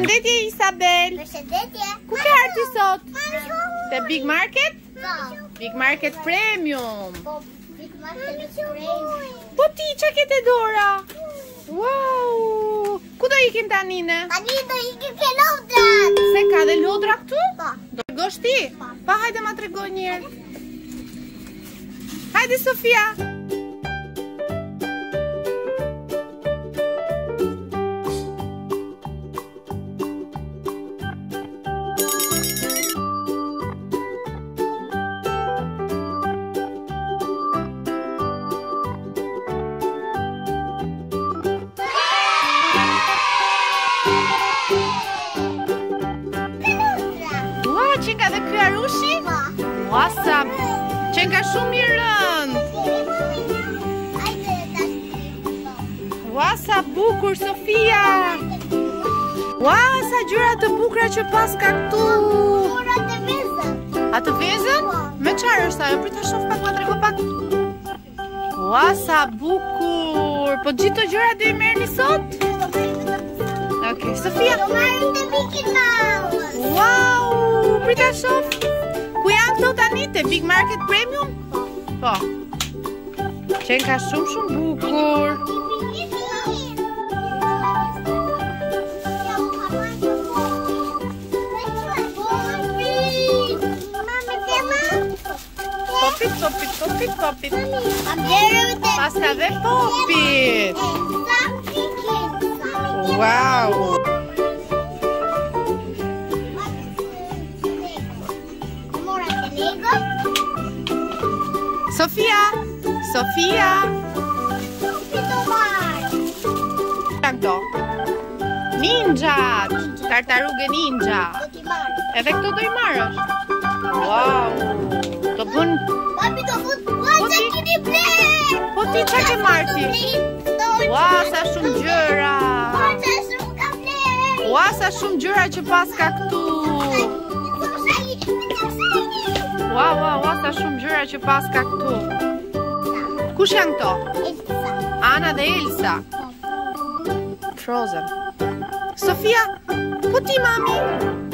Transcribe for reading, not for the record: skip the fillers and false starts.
Përshëndetje Isabel. Përshëndetje. Ku ke ardhur ti sot? Te Big Market? Po. Big Market Premium. Po, Big Market Premium. Po ti çka ke te dora? Wow! Ku do ikim tani ne? Tani do ikim ke lodrat. Se ka dhe lodra këtu? Po. Do tregosh ti? Pa, hajde ma tregoj një herë. Hajde Sofia. Që nga dhe ky arushi? Ua, sa që nga shumë i rënd. Ua, sa bukur, Sofia. Ua, sa gjyra të bukura që pas ka këtu. A të vezën? Me qarë është ajo? Prita shof pak, ma trego pak. Ua, sa bukur. Po gjithë të gjyra dhe i merë një sot? Ok, Sofia. Wow! Prita shof. Ku janë këto tani te Big Market Premium? Po. Qenë ka shumë bukur. Popit. Pas ka dhe popit. Wow! Sofia! Këto Ninjat! Tartarugë ninja! Edhe këto do i marrësh? Wow! Do bën... Po ti qa ke marrë ti? Wow, sa shumë gjëra! Wow, sa shumë gjëra që pas ka këtu! Wow, sa shumë gjëra që pas ka këtu. Kush janë këto? Ana dhe Elsa. Frozen. Sofia, po ti mami?